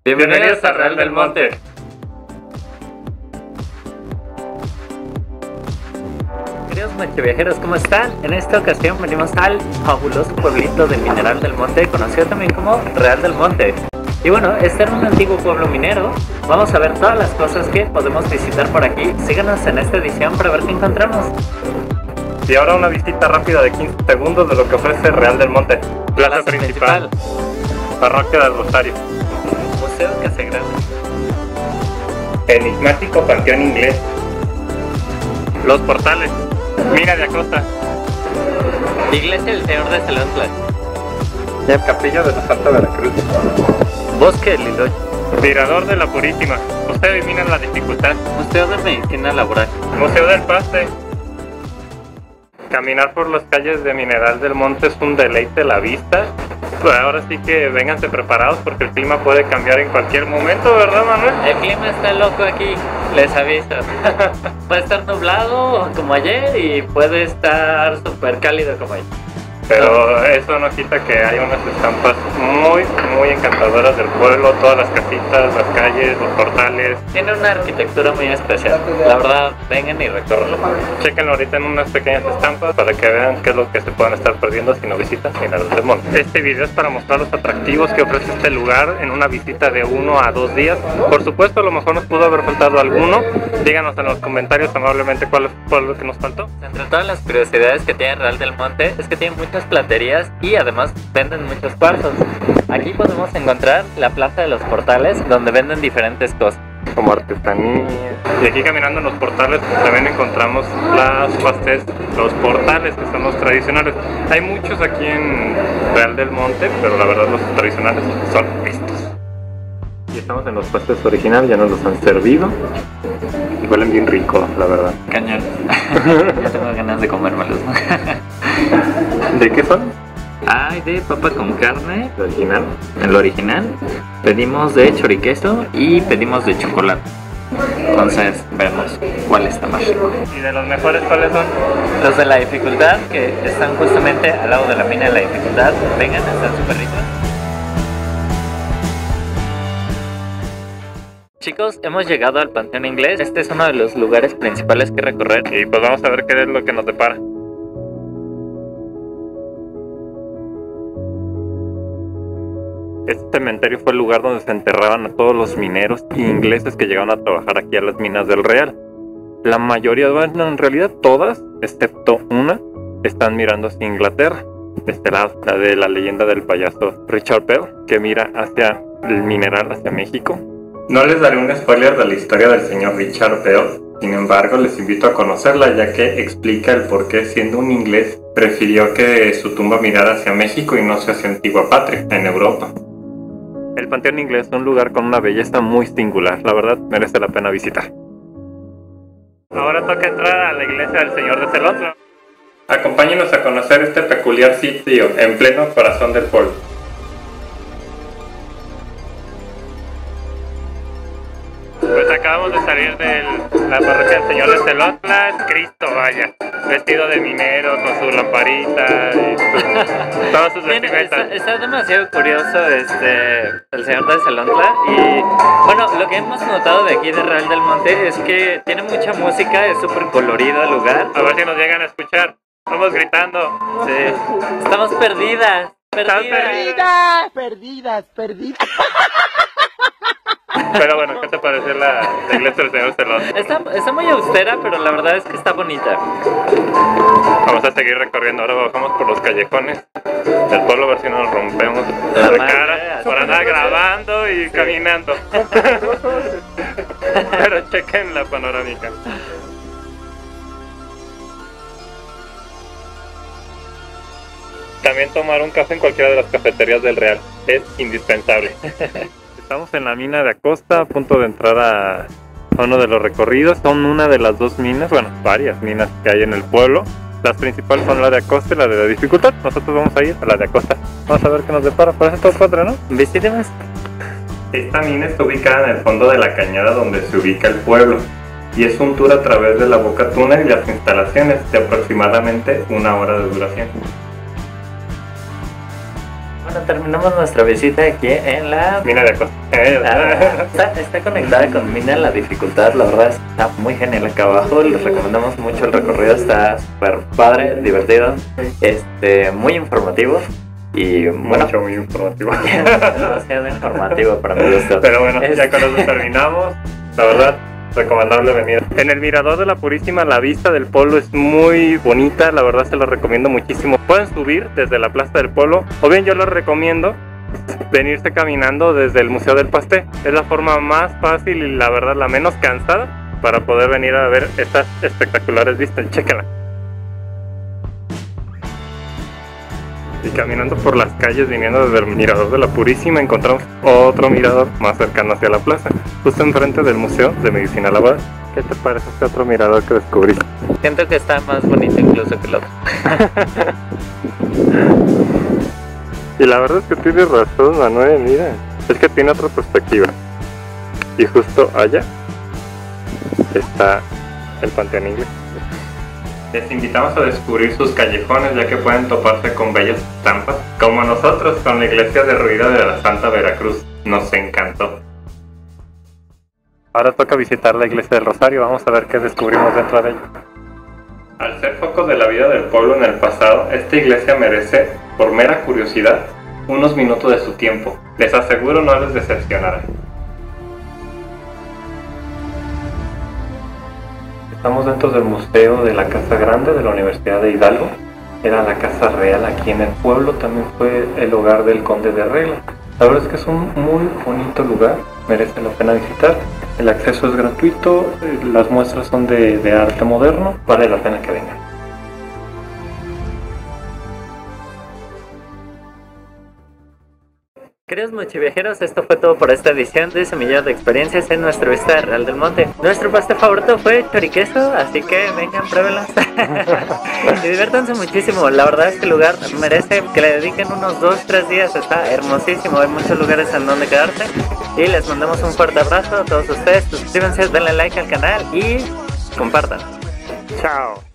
Bienvenidos a Real del Monte. Queridos monteviajeros, ¿cómo están? En esta ocasión venimos al fabuloso pueblito de Mineral del Monte, conocido también como Real del Monte. Y bueno, este era un antiguo pueblo minero. Vamos a ver todas las cosas que podemos visitar por aquí. Síganos en esta edición para ver qué encontramos. Y ahora una visita rápida de 15 segundos de lo que ofrece Real del Monte. Plaza principal, Parroquia del Rosario, Museo Casagrande, enigmático panteón inglés, los portales, Mina de Acosta, Iglesia del Señor de Celontla, el Capilla de la Santa Veracruz, Bosque del Liloy, Mirador de la Purísima, usted adivina la dificultad, Museo de Medicina Laboral, Museo del Paste. Caminar por las calles de Mineral del Monte es un deleite la vista. Pues ahora sí que vénganse preparados porque el clima puede cambiar en cualquier momento, ¿verdad, Manuel? El clima está loco aquí, les aviso. Puede estar nublado como ayer y puede estar súper cálido como ayer. Pero eso no quita que hay unas estampas muy encantadoras del pueblo, todas las casitas, las calles, los portales. Tiene una arquitectura muy especial. La verdad, vengan y recórrenlo. Chequenlo ahorita en unas pequeñas estampas para que vean qué es lo que se pueden estar perdiendo si no visitan Mineral del Monte. Este video es para mostrar los atractivos que ofrece este lugar en una visita de 1 a 2 días. Por supuesto, a lo mejor nos pudo haber faltado alguno. Díganos en los comentarios amablemente cuál fue lo que nos faltó. Entre todas las curiosidades que tiene Real del Monte es que tiene muchas platerías y además venden muchos cuarzos. Aquí podemos encontrar la Plaza de los Portales, donde venden diferentes cosas como artesanía. Y aquí caminando en los portales también encontramos las pastes, los portales que son los tradicionales. Hay muchos aquí en Real del Monte, pero la verdad los tradicionales son estos. Y estamos en los pastes originales, ya nos los han servido y huelen bien rico, la verdad. Cañón. Ya tengo ganas de comérmelos. ¿De qué son? Hay de papa con carne, ¿El original? el original. Pedimos de choriqueso y pedimos de chocolate. Entonces vemos cuál está más rico. ¿Y de los mejores cuáles son? Los de la dificultad, que están justamente al lado de la mina de la dificultad. Vengan, están súper ricos. Chicos, hemos llegado al Panteón Inglés. Este es uno de los lugares principales que recorrer. Y pues vamos a ver qué es lo que nos depara. Este cementerio fue el lugar donde se enterraban a todos los mineros ingleses que llegaron a trabajar aquí a las minas del Real. La mayoría, bueno, en realidad todas, excepto una, están mirando hacia Inglaterra. De este lado, la de la leyenda del payaso Richard Bell, que mira hacia el mineral, hacia México. No les daré un spoiler de la historia del señor Richard Bell, sin embargo les invito a conocerla ya que explica el por qué, siendo un inglés, prefirió que su tumba mirara hacia México y no hacia su antigua patria, en Europa. El Panteón Inglés es un lugar con una belleza muy singular, la verdad merece la pena visitar. Ahora toca entrar a la iglesia del Señor de Celontla. Acompáñenos a conocer este peculiar sitio en pleno corazón del pueblo. Pues acabamos de salir de la parroquia del Señor de Celontla. Es Cristo, vaya, vestido de minero con su lamparita y todas sus vestimentas. Está demasiado curioso el Señor de Celontla. Y bueno, lo que hemos notado de aquí de Real del Monte es que tiene mucha música, es súper colorido el lugar. A ver si nos llegan a escuchar. Estamos gritando. Sí. Estamos perdidas. Perdidas. Pero bueno, ¿qué te pareció la iglesia del Señor de Celontla? Está muy austera, pero la verdad es que está bonita. Vamos a seguir recorriendo. Ahora bajamos por los callejones del pueblo a ver si no nos rompemos La la madre, cara por andar grabando y caminando. Pero chequen la panorámica. También tomar un café en cualquiera de las cafeterías del Real es indispensable. Estamos en la mina de Acosta, a punto de entrar a uno de los recorridos. Son una de las dos minas, bueno, varias minas que hay en el pueblo. Las principales son la de Acosta y la de la dificultad. Nosotros vamos a ir a la de Acosta. Vamos a ver qué nos depara. Parece todo padre, ¿no? Visítenos. Esta mina está ubicada en el fondo de la cañada donde se ubica el pueblo. Y es un tour a través de la boca túnel y las instalaciones de aproximadamente 1 hora de duración. bueno, terminamos nuestra visita aquí en la Mina de Acosta. está conectada con Mina. La dificultad, la verdad, está muy genial acá abajo. Les recomendamos mucho el recorrido, está súper padre, divertido, muy informativo. Y bueno, Muy informativo. demasiado informativo para mi gusto. Pero bueno, ya con eso terminamos. La verdad, recomendable venir. En el Mirador de la Purísima, la vista del pueblo es muy bonita. La verdad, se lo recomiendo muchísimo. Pueden subir desde la Plaza del Pueblo, o bien yo les recomiendo venirse caminando desde el Museo del Pastel. Es la forma más fácil y la verdad la menos cansada para poder venir a ver estas espectaculares vistas. Chéquenla. Y caminando por las calles, viniendo desde el Mirador de la Purísima, encontramos otro mirador más cercano hacia la plaza, justo enfrente del Museo de Medicina Laboral. ¿Qué te parece este otro mirador que descubriste? Siento que está más bonito incluso que el otro. Y la verdad es que tienes razón, Manuel, mira. Es que tiene otra perspectiva. Y justo allá está el Panteón Inglés. Les invitamos a descubrir sus callejones, ya que pueden toparse con bellas estampas, como nosotros con la iglesia derruida de la Santa Veracruz. Nos encantó. Ahora toca visitar la iglesia del Rosario. Vamos a ver qué descubrimos dentro de ella. Al ser foco de la vida del pueblo en el pasado, esta iglesia merece, por mera curiosidad, unos minutos de su tiempo. Les aseguro no les decepcionará. Estamos dentro del museo de la Casa Grande de la Universidad de Hidalgo. Era la casa real aquí en el pueblo, también fue el hogar del conde de Regla. La verdad es que es un muy bonito lugar, merece la pena visitar. El acceso es gratuito, las muestras son de arte moderno, vale la pena que vengan. Queridos mochiviajeros, esto fue todo por esta edición de Semillero de Experiencias en nuestra vista de Real del Monte. Nuestro pastel favorito fue choriqueso, así que vengan, pruébenlos. Y diviértanse muchísimo. La verdad es que el lugar merece que le dediquen unos 2-3 días. Está hermosísimo, hay muchos lugares en donde quedarse. Y les mandamos un fuerte abrazo a todos ustedes. Suscríbanse, denle like al canal y compartan. Chao.